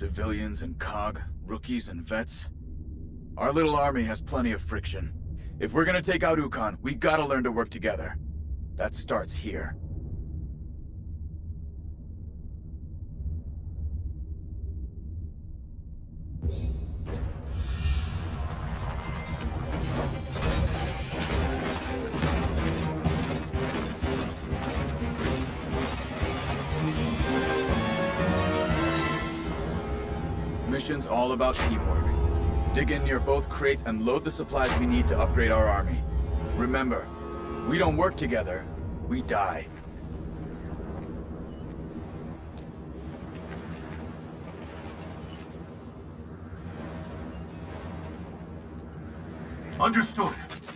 Civilians and COG, rookies and vets. Our little army has plenty of friction. If we're gonna take out Ukkon, we gotta learn to work together. That starts here. Mission's all about teamwork. Dig in near both crates and load the supplies we need to upgrade our army. Remember, we don't work together, we die. Understood.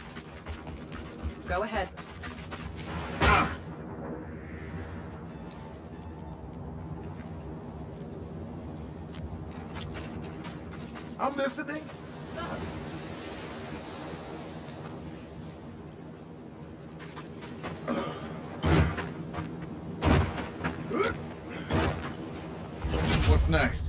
Go ahead. I'm listening. What's next?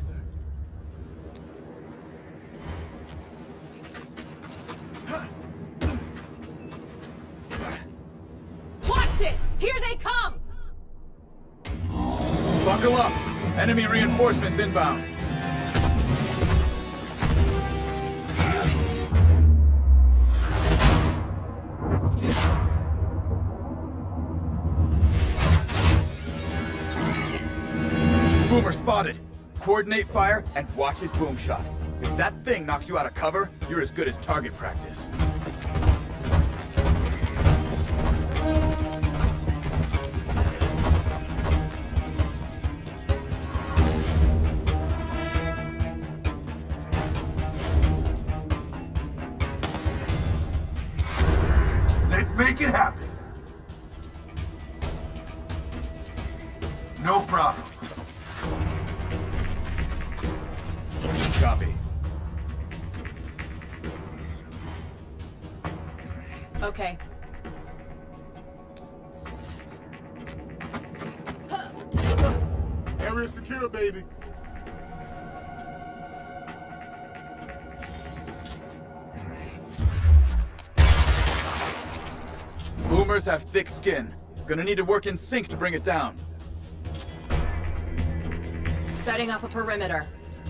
Watch it! Here they come! Buckle up! Enemy reinforcements inbound. Boomer spotted. Coordinate fire and watch his boom shot. If that thing knocks you out of cover, you're as good as target practice. Let's make it happen. No problem. Copy. Okay. Area secure, baby. Boomers have thick skin. Gonna need to work in sync to bring it down. Setting up a perimeter.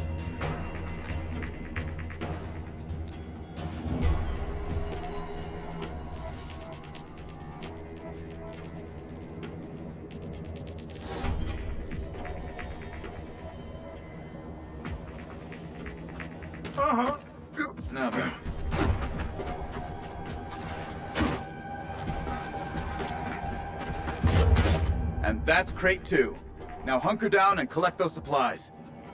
Uh-huh. Now then. And that's crate 2. Now hunker down and collect those supplies.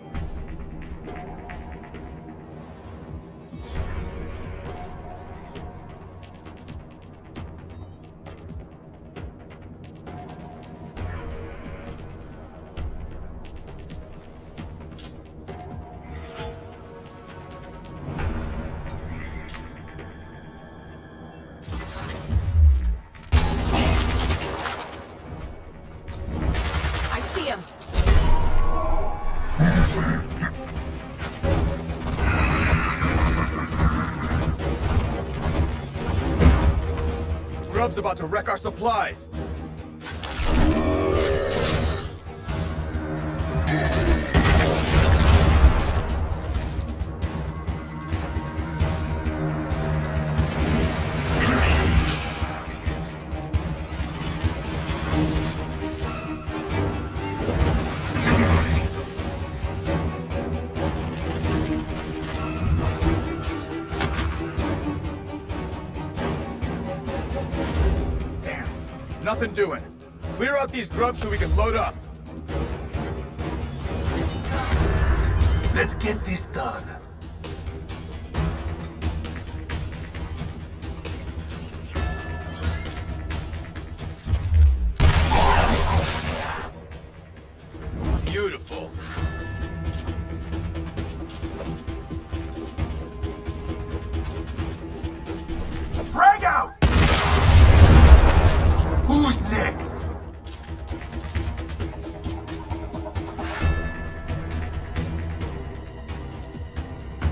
Grub's about to wreck our supplies. Nothing doing. Clear out these grubs so we can load up. Let's get this done. Beautiful. Frag out! Who's next?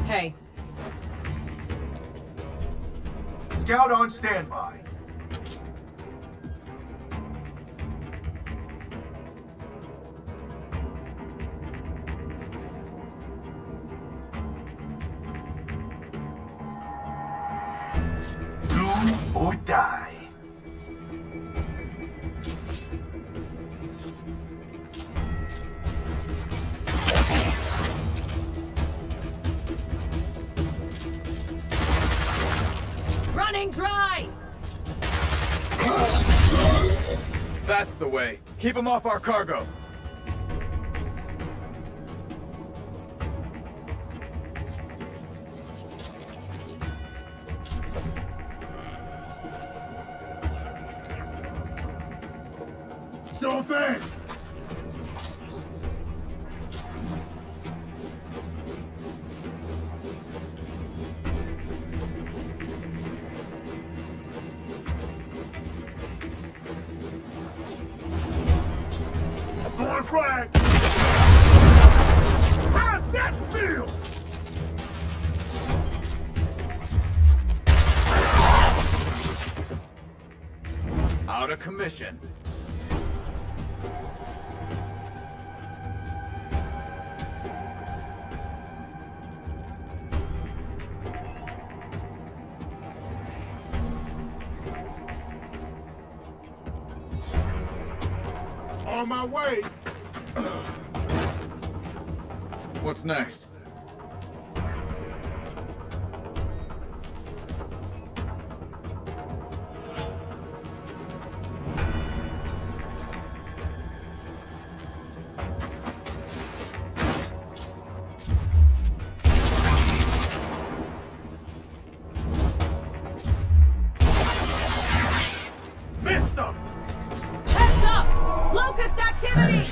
Hey, Scout on standby. Do or die. running dry! That's the way. Keep them off our cargo. Sure thing. Throwing flag. How's that feel? Out of commission. On my way. What's next? Missed them. Heads up! Locust activity!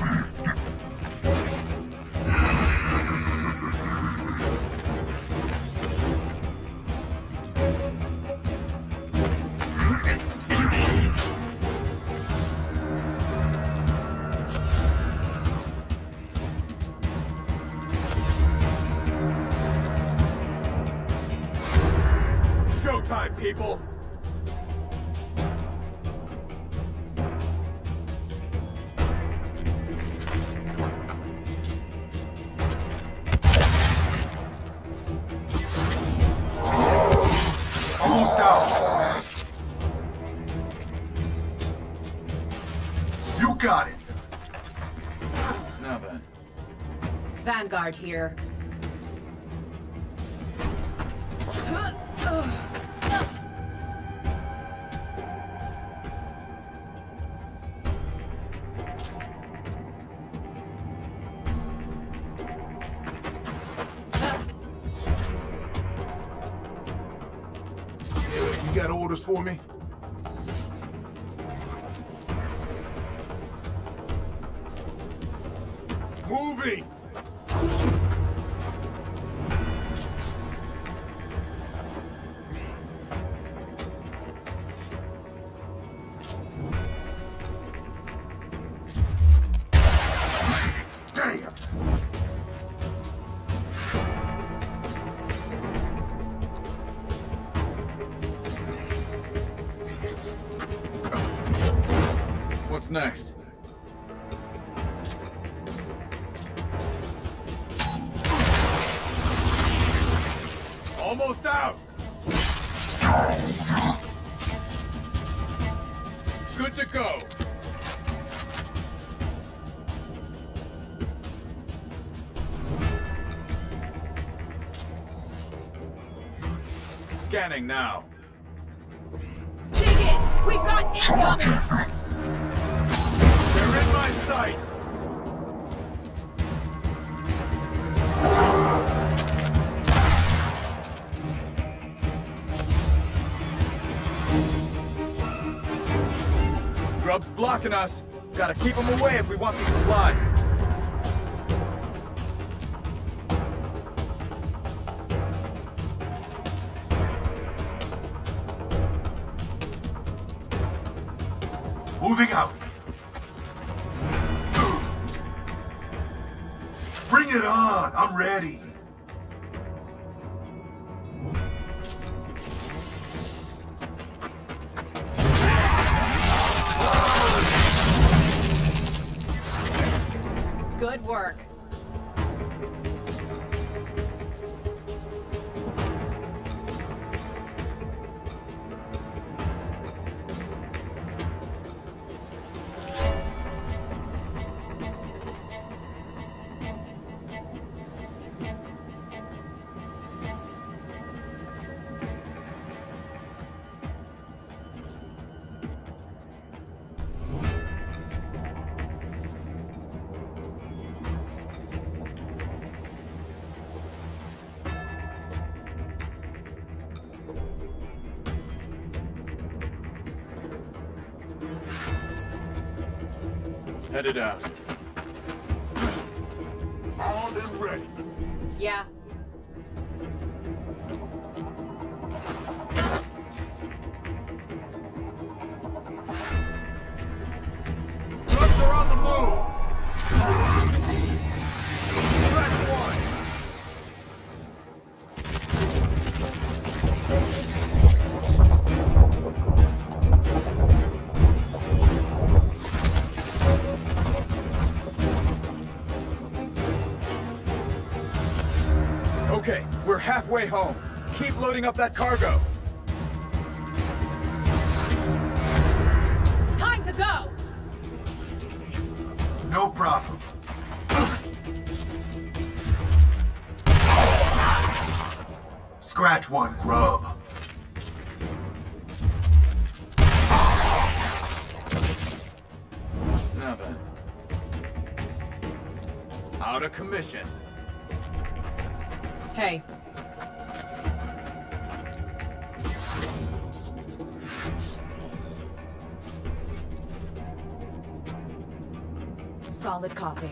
Showtime, people! Almost out. You got it. Now then. Vanguard here. You got orders for me? Moving! Damn! What's next? Almost out! Good to go. Scanning now. Dig it! We've got incoming! They're in my sights. Grub's blocking us. Gotta keep them away if we want these supplies. Moving out. Bring it on! I'm ready. Good work. Headed out. Armed and ready. Yeah. Trucks are on the move. Track one. Okay, we're halfway home. Keep loading up that cargo. Time to go! No problem. Scratch one, grub. Now then. Out of commission. Hey. Solid copy.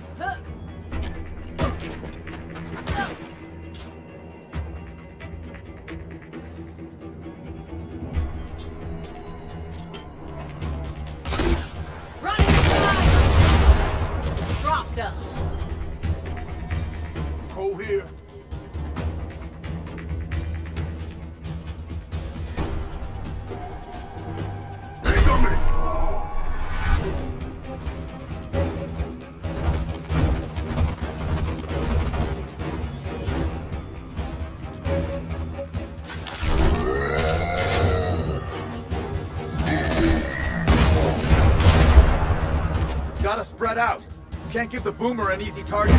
Running fire! Dropped up. Go here. Incoming! Gotta spread out. Can't give the boomer an easy target.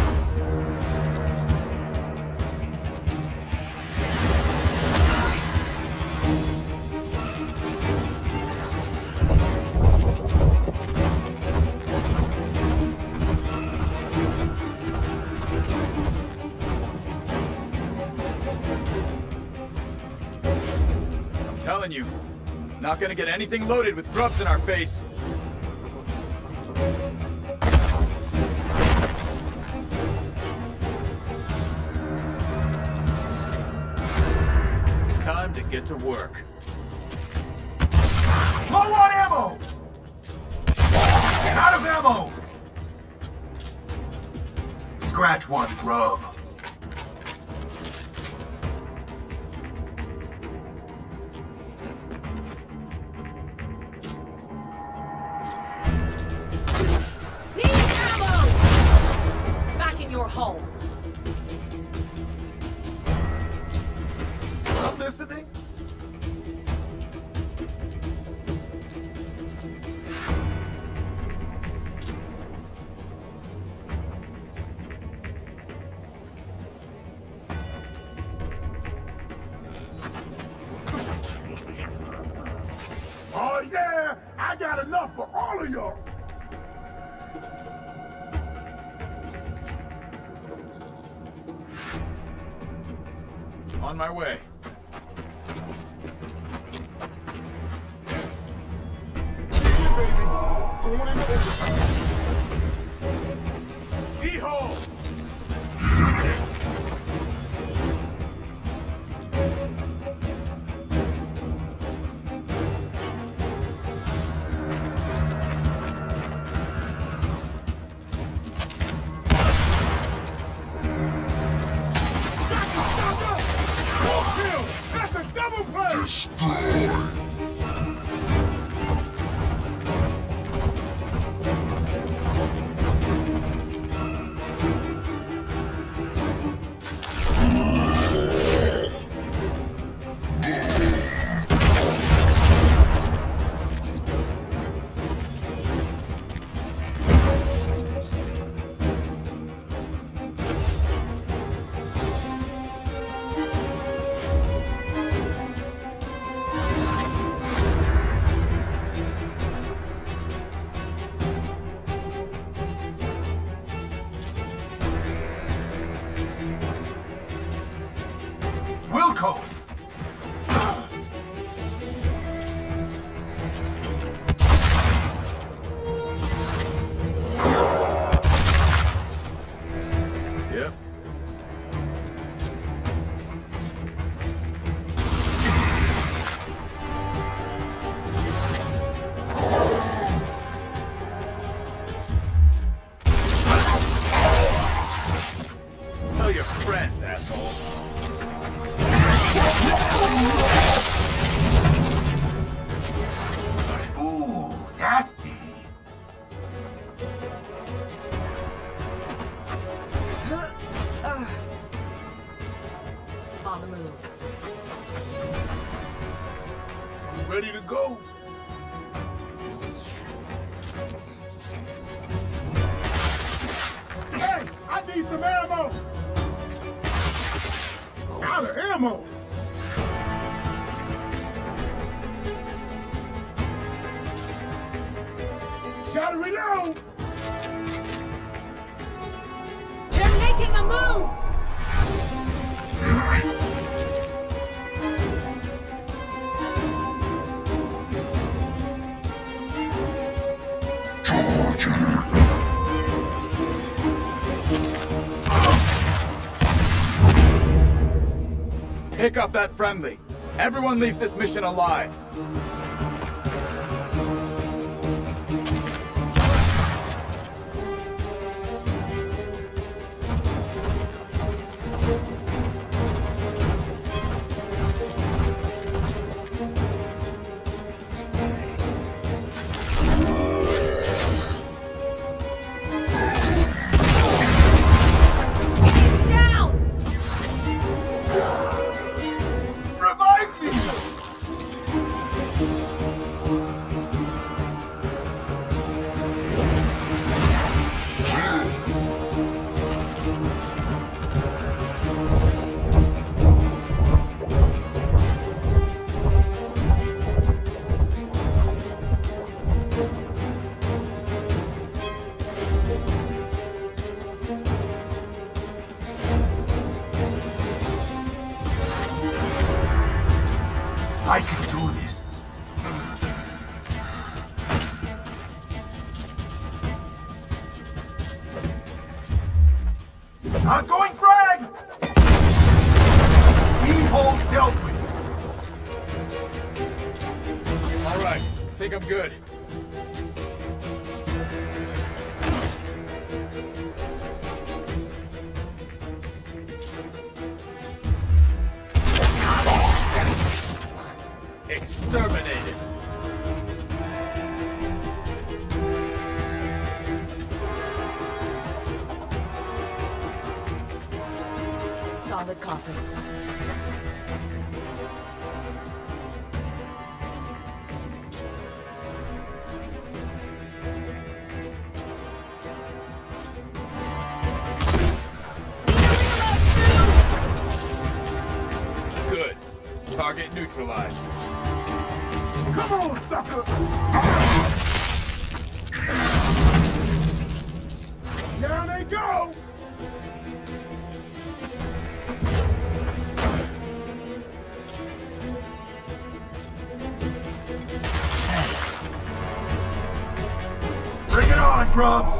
I'm telling you, not gonna get anything loaded with grubs in our face. Time to get to work. Low on ammo! Out of ammo! Scratch one, grub. Need ammo! Back in your hole. I'm listening. Oh yeah, I got enough for all of y'all. On my way. Baby, going into overtime. E-hole! That's a double play! Wilco! Yep. Tell your friends, asshole. Ooh, nasty. On the move. You ready to go? Hey, I need some ammo! Out of ammo! Gotta reload! They're making a move! Pick up that friendly. Everyone leaves this mission alive. Down! Revive me! I can do this. I'm going frag! Keyhole dealt with. All right, think I'm good. Exterminated. Solid copy. Good. Target neutralized. Come on, sucker! Down they go! Bring it on, grubs!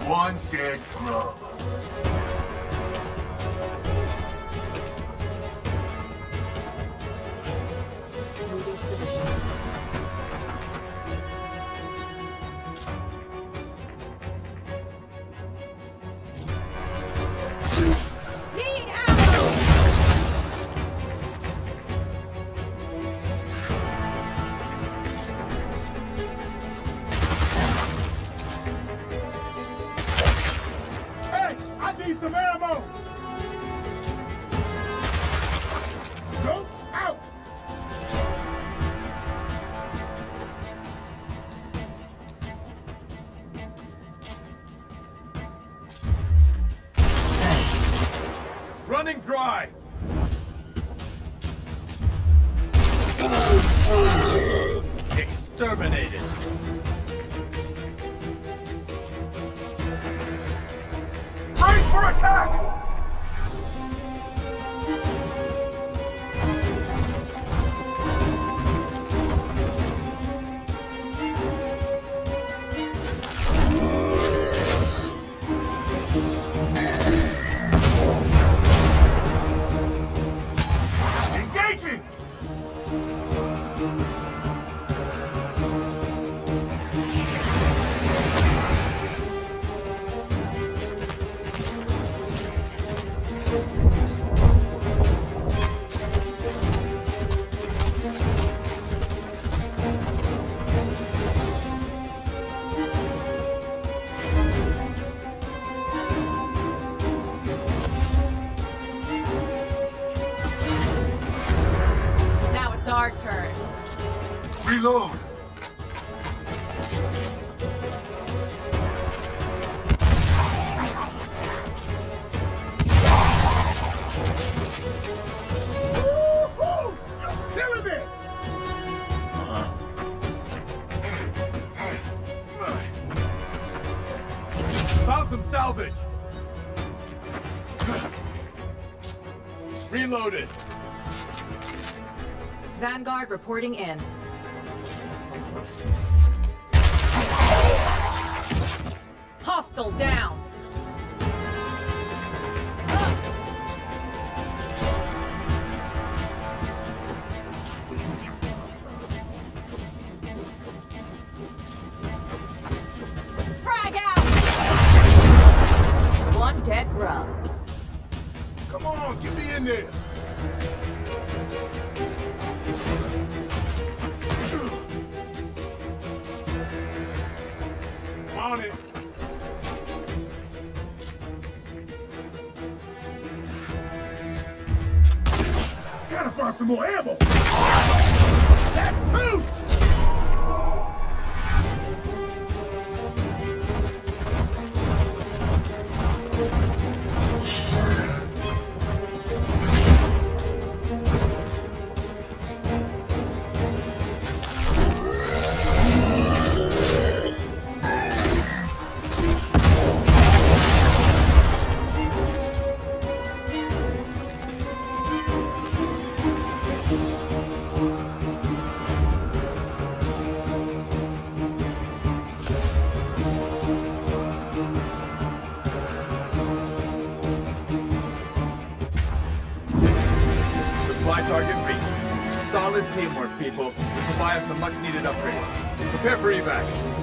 One dead grub. Moving to position. Need ammo! Hey, I need some ammo! Go out! Running dry! Exterminated! Brace for attack! Engaging! Now it's our turn. Reload! Woo-hoo! You're killing it! Found some salvage! Reloaded! Vanguard reporting in. Hostile down. Frag out. One dead grub. Come on, get me in there! On it! Gotta find some more ammo! That's two! Supply target reached. Solid teamwork, people. This will buy us some much-needed upgrades. Prepare for evac.